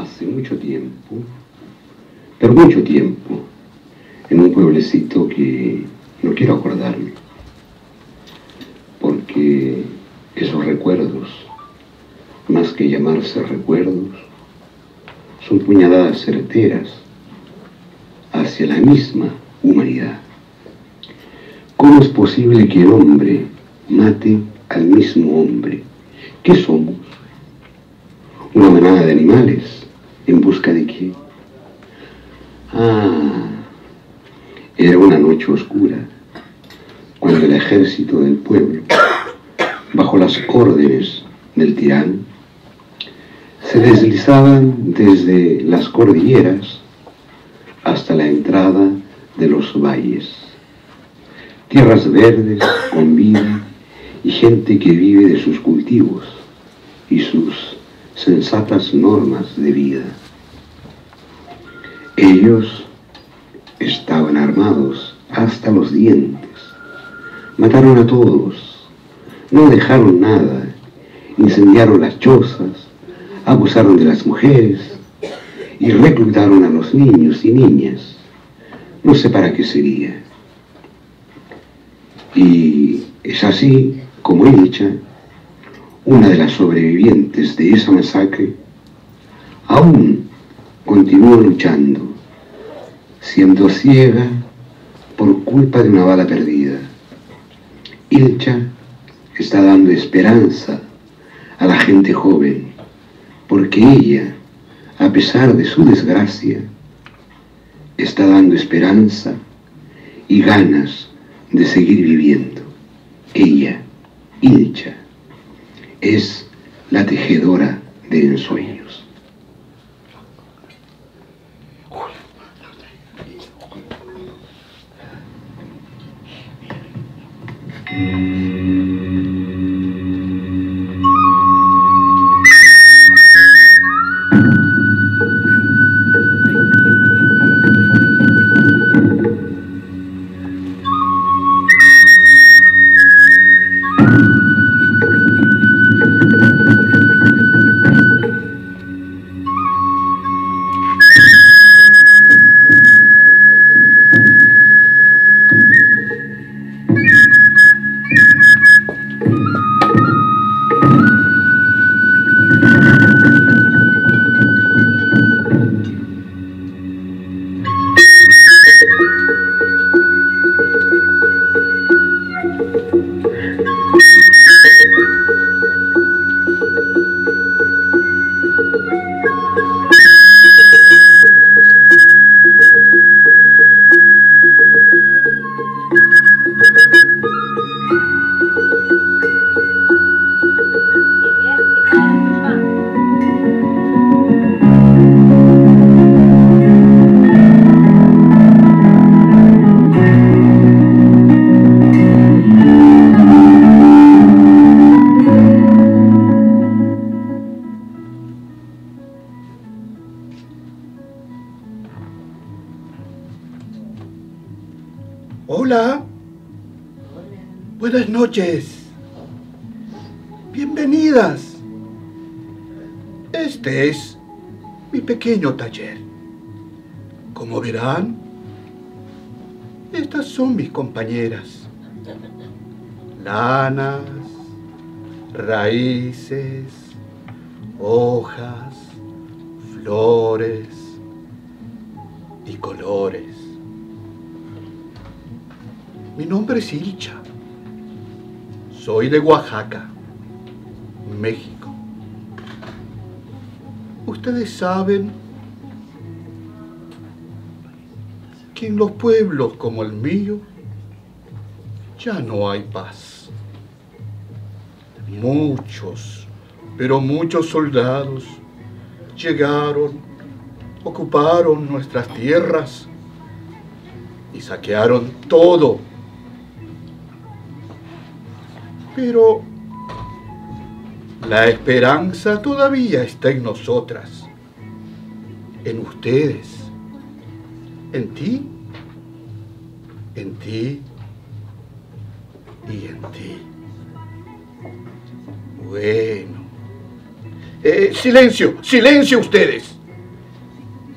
Hace mucho tiempo, pero mucho tiempo, en un pueblecito que no quiero acordarme, porque esos recuerdos, más que llamarse recuerdos, son puñaladas certeras hacia la misma humanidad. ¿Cómo es posible que el hombre mate al mismo hombre? ¿Qué somos? ¿Una manada de animales? ¿En busca de qué? Era una noche oscura, cuando el ejército del pueblo, bajo las órdenes del tirano, se deslizaban desde las cordilleras hasta la entrada de los valles. Tierras verdes con vida y gente que vive de sus cultivos y sus sensatas normas de vida. Ellos estaban armados hasta los dientes, mataron a todos, no dejaron nada, incendiaron las chozas, abusaron de las mujeres y reclutaron a los niños y niñas. No sé para qué sería. Y es así como Ilcha, una de las sobrevivientes de esa masacre, aún continúa luchando, siendo ciega por culpa de una bala perdida. Ilcha está dando esperanza a la gente joven, porque ella, a pesar de su desgracia, está dando esperanza y ganas de seguir viviendo. Ella, Ilcha, es la tejedora de ensueños. Hola. Buenas noches. Bienvenidas. Este es mi pequeño taller. Como verán, estas son mis compañeras. Lanas, raíces, hojas, flores y colores. Mi nombre es Ilcha. Soy de Oaxaca, México. Ustedes saben que en los pueblos como el mío ya no hay paz. Muchos, pero muchos soldados llegaron, ocuparon nuestras tierras y saquearon todo. Pero la esperanza todavía está en nosotras, en ustedes, en ti y en ti. Bueno. Silencio, silencio ustedes.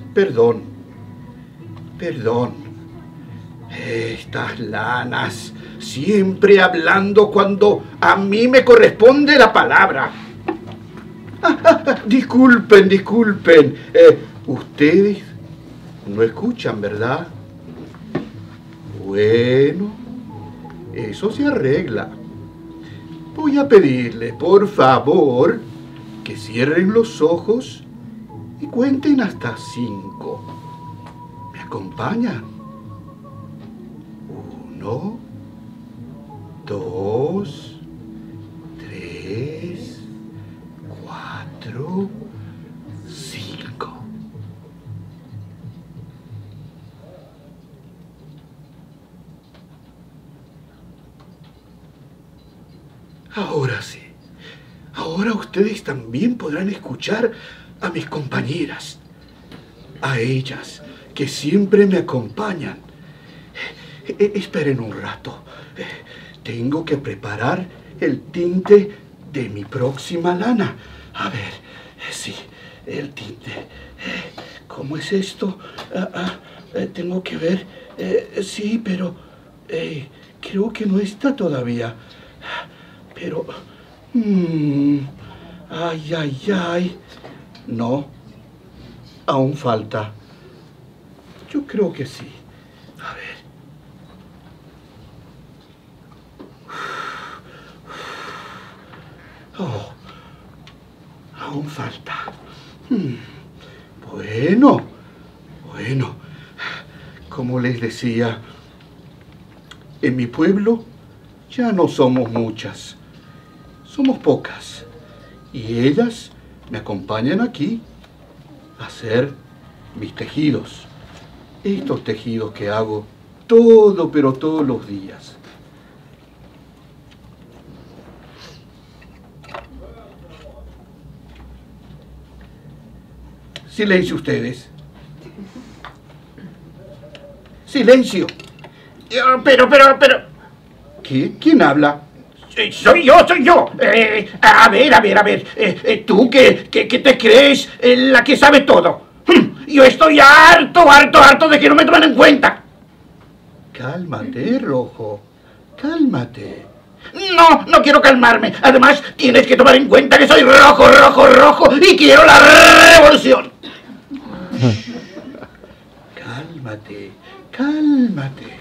Perdón, perdón. Estas lanas, siempre hablando cuando a mí me corresponde la palabra. Disculpen, disculpen. Ustedes no escuchan, ¿verdad? Bueno, eso se arregla. Voy a pedirle, por favor, que cierren los ojos y cuenten hasta 5. ¿Me acompañan? 1, 2, 3, 4, 5. Ahora sí. Ahora ustedes también podrán escuchar a mis compañeras, a ellas que siempre me acompañan. Esperen un rato. Tengo que preparar el tinte de mi próxima lana. A ver, sí, el tinte. ¿Cómo es esto? Tengo que ver. Sí, pero creo que no está todavía. Pero... ay, ay, ay. No, aún falta. Yo creo que sí. A ver. Oh, aún falta. Bueno, como les decía, en mi pueblo ya no somos muchas. Somos pocas. Y ellas me acompañan aquí a hacer mis tejidos. Estos tejidos que hago pero todos los días. Silencio ustedes. Silencio. Pero... ¿Qué? ¿Quién habla? Soy yo. A ver. Tú que te crees la que sabe todo. Yo estoy harto de que no me tomen en cuenta. Cálmate, Rojo. Cálmate. No quiero calmarme. Además, tienes que tomar en cuenta que soy rojo y quiero la revolución. Cálmate.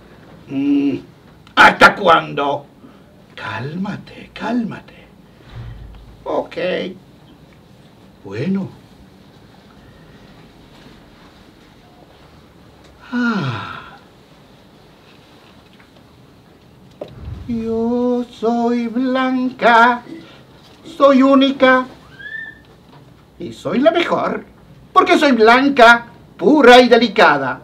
¿Hasta cuándo? Cálmate. Ok. Bueno. Yo soy blanca, soy única y soy la mejor, porque soy blanca, pura y delicada.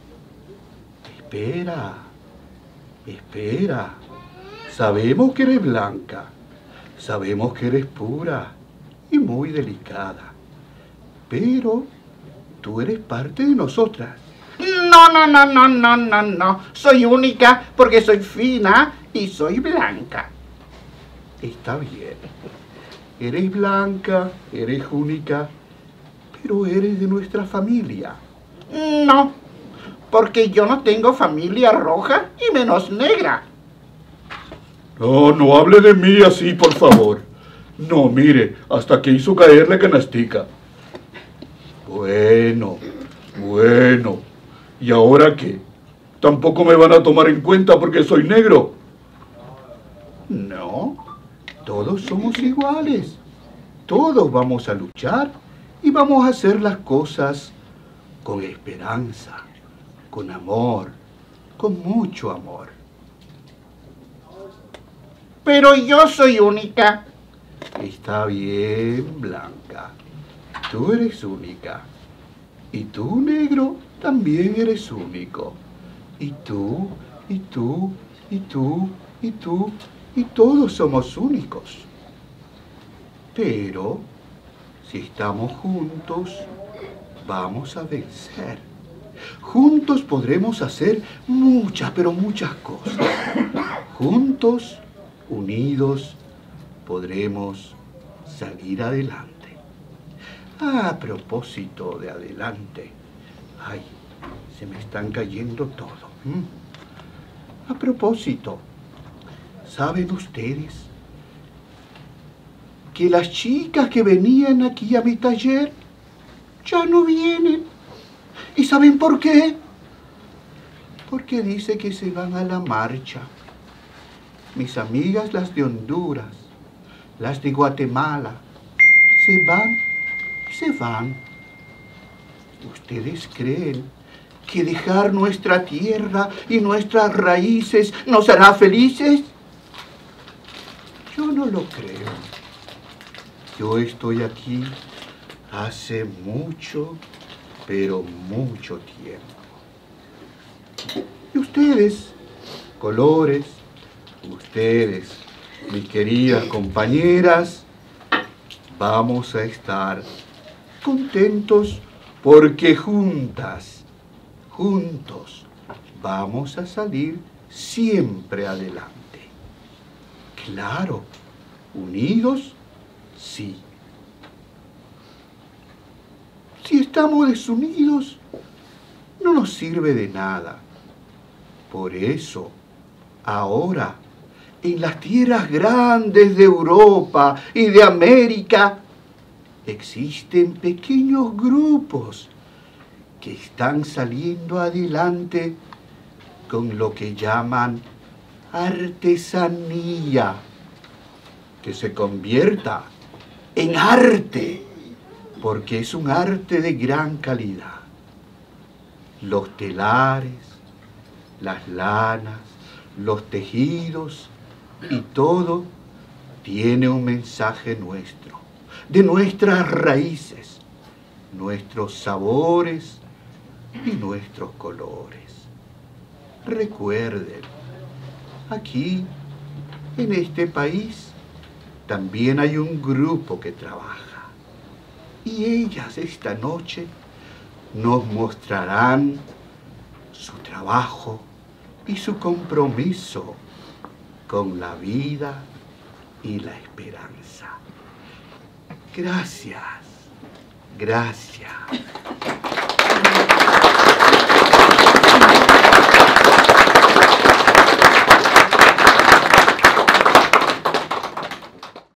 Espera. Sabemos que eres blanca, sabemos que eres pura y muy delicada, pero tú eres parte de nosotras. No. Soy única porque soy fina y soy blanca. Está bien. Eres blanca, eres única, pero eres de nuestra familia. No, porque yo no tengo familia roja y menos negra. No hable de mí así, por favor. No, mire, hasta que hizo caer la canastica. Bueno. ¿Y ahora qué? ¿Tampoco me van a tomar en cuenta porque soy negro? No, todos somos iguales. Todos vamos a luchar y vamos a hacer las cosas con esperanza, con amor, con mucho amor. Pero yo soy única. Está bien, Blanca. Tú eres única. Y tú, negro, también eres único. Y tú, y todos somos únicos. Pero, si estamos juntos, vamos a vencer. Juntos podremos hacer muchas, pero muchas cosas. Juntos, unidos, podremos salir adelante. A propósito de adelante, Ay, se me están cayendo todo. A propósito, ¿saben ustedes que las chicas que venían aquí a mi taller ya no vienen? ¿Y saben por qué? Porque dice que se van a la marcha. Mis amigas, las de Honduras, las de Guatemala, se van y se van. ¿Ustedes creen que dejar nuestra tierra y nuestras raíces nos hará felices? Yo no lo creo. Yo estoy aquí hace mucho, pero mucho tiempo. Y ustedes, colores, ustedes, mis queridas compañeras, vamos a estar contentos porque juntos, vamos a salir siempre adelante. Claro, unidos, sí. Si estamos desunidos, no nos sirve de nada. Por eso, ahora, en las tierras grandes de Europa y de América, existen pequeños grupos que están saliendo adelante con lo que llaman artesanía, que se convierta en arte, porque es un arte de gran calidad. Los telares, las lanas, los tejidos y todo tiene un mensaje nuestro, de nuestras raíces, nuestros sabores y nuestros colores. Recuerden, aquí, en este país, también hay un grupo que trabaja. Y ellas esta noche nos mostrarán su trabajo y su compromiso con la vida y la esperanza. Gracias, gracias.